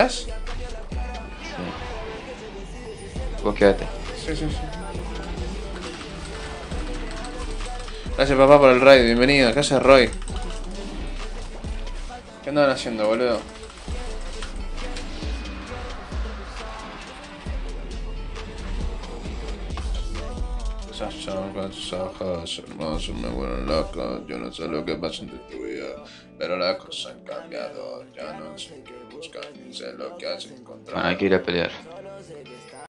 quedás? Sí. Vos quedate. Sí, sí, sí. Gracias papá por el raid, bienvenido. ¿Qué haces, Roy? ¿Qué andaban haciendo, boludo? Esas con sus ojos hermosos me vuelven loco. Yo no sé lo que pasa entre tú y yo, pero las cosas han cambiado. Ya no sé qué buscan, ni sé lo que has Bueno, hay encontrado. que ir a pelear.